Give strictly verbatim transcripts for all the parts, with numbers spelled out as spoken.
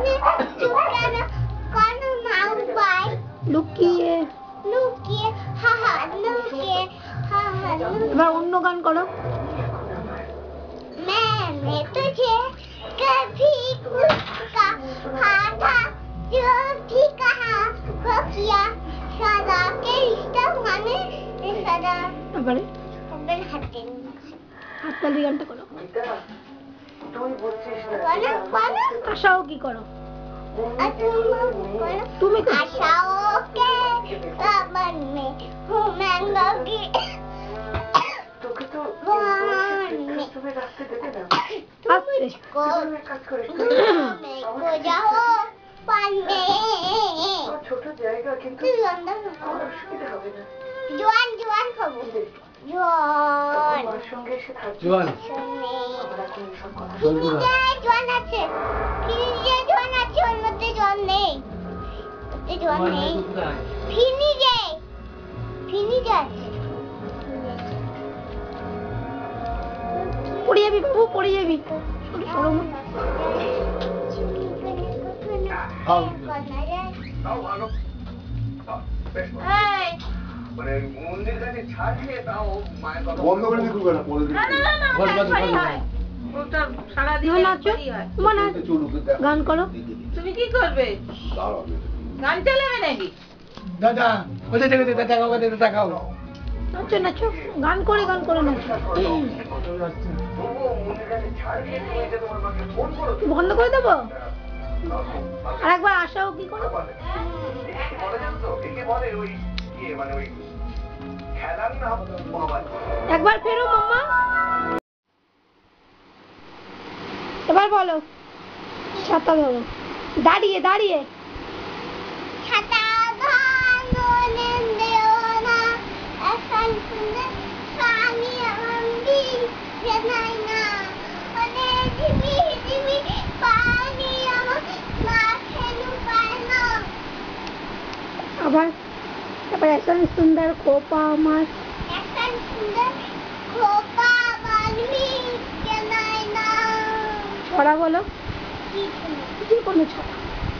লুকিয়ে লুকিয়ে হা হা লুকিয়ে হা হা। এবার অন্য গান করো। मैंने तुझे कभी उसका हाथा जो भी कहा वो किया सदा के रिश्ता माने सदा। এবারে এবারে হাতে হাততালি গানটা করো। তুই বলছিস না বলো আশাও কি করো? তুমি आशाओं के सावन में हूँ मैं लगी তোকে তো তুমি রাস্তা দেবে না मुझको मुझको जाओ पाने ছোট জায়গা কিন্তু অসুবিধা হবে না। জোয়ান জোয়ান খাবো জোয়ান আমার সঙ্গে এসে থাকবে জোয়ান জোয়ান আছে কি যে জোয়ান আছে ওর মধ্যে জল নেই ওতে জল নেই ফিনি যে ফিনি যাচ্ছে পড়ে যাবি বাবু পড়ে যাবি সরো সরো মানে মন্দির কাছে ছাড় খেয়ে তাও মায়ের কথা বন্ধ করে দিবি কেন পড়ে দিবি না না না ওটা সারা দিন নাচই হয়। মনে গান করো। তুমি কি করবে? গান চালাবে নাকি? দাদা ওদের থেকে দাদা টাকা ওদের টাকা খাও নাচো নাচো গান করে গান করে নাচো। বন্ধ করে দেবো আর একবার আশাও কি করো? একবার ফেরো মাম্মা। এবার বলো ছাতা ধরো দাঁড়িয়ে দাঁড়িয়ে ছাতা ভাঙনে দেও না এখন সুন্দর স্বামী আমি জানাই না মানে দিবি দিবি পানি আমার না খেলু পায় না। আবার তারপর এখন সুন্দর খোপা আমার এখন সুন্দর খোপা বানবি জানাই না। ছড়া বলো যে কোনো ছড়া।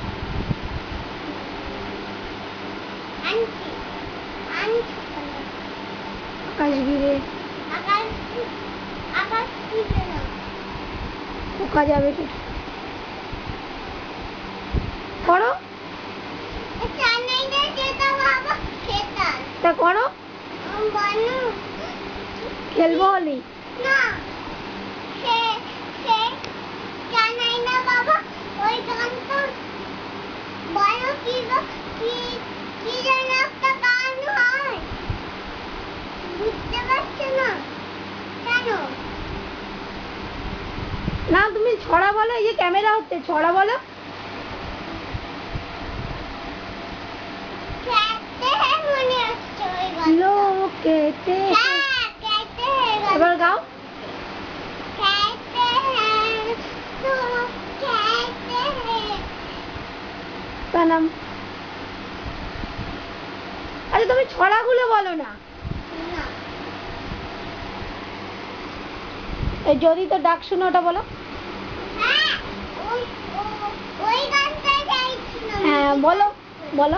আনছি আনছি আকাশ ঘিরে আকাশ আকাশ ঘিরে না পোকা যাবে কি করো চানাইটা যেটা বাবা খেতা তা করো বানু খেলবো হলি না সে সে জানাই না বাবা ওই গানটা বলো কি কি কি যেন একটা গান হয় বুঝতে পারছো না কেন? না তুমি ছড়া বলো এই যে ক্যামেরা হচ্ছে ছড়া বলো। মনে আসছে ওই গান লোকেতে হ্যাঁ কেতে এবার গাও। প্রণাম। আরে তুমি ছড়াগুলো বলো না। এই যদি তো ডাক শুনো ওটা বলো। হ্যাঁ বলো বলো।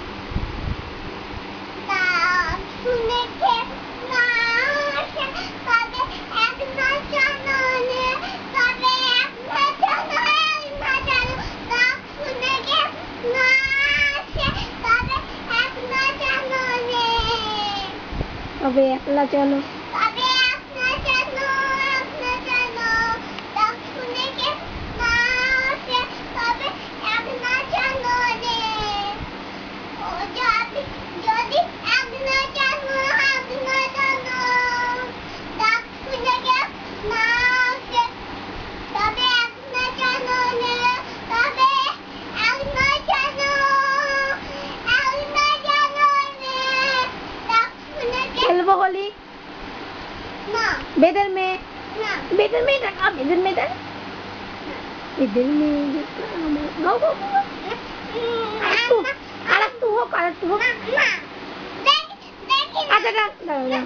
তবে একলা চলো होली ना बेदर में ना बेदर में ना बेदर में बेदर में गो गो तू अलग तू हो अलग तू हो ना देख देख अच्छा ना ना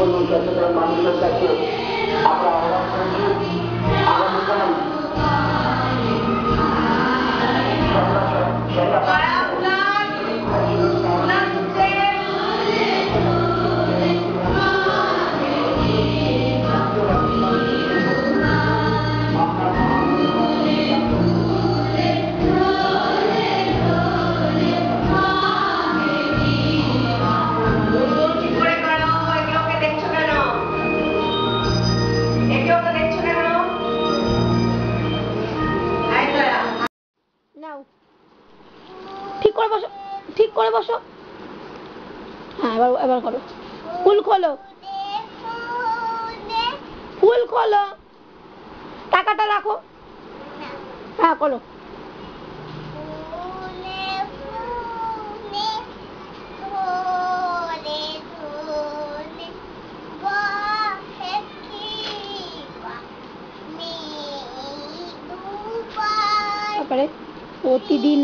সকল সচেতন মানুষের কাছে আমরা আহ্বান করছি আগামীকাল নাও ঠিক করে বসো ঠিক করে বসো হ্যাঁ এবার এবার করো ফুল খোলো ফুল খোলো টাকাটা রাখো হ্যাঁ করো তারপরে প্রতিদিন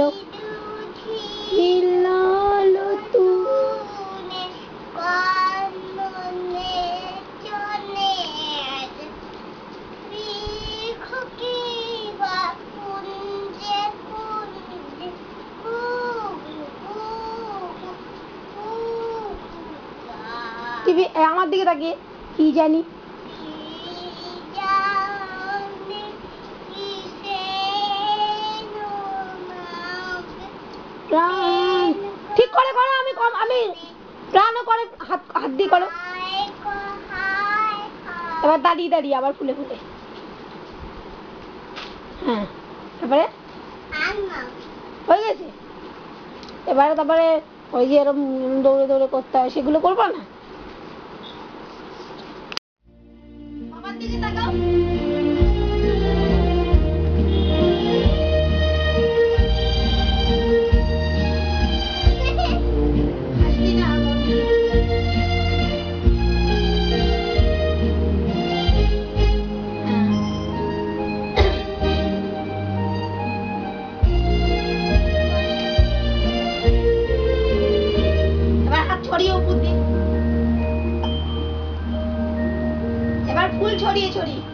টিভি আমার দিকে তাকিয়ে কি জানি ঠিক করে করো আমি কম আমি প্রাণও করে হাত হাত দিয়ে করো এবার দাঁড়িয়ে দাঁড়িয়ে আবার ফুলে ফুলে হ্যাঁ তারপরে হয়ে গেছে এবারে তারপরে ওই যে এরকম দৌড়ে দৌড়ে করতে হয় সেগুলো করবো না বাবার দিকে তাকাও ছড়িয়ে উপর দিয়ে এবার ফুল ছড়িয়ে ছড়িয়ে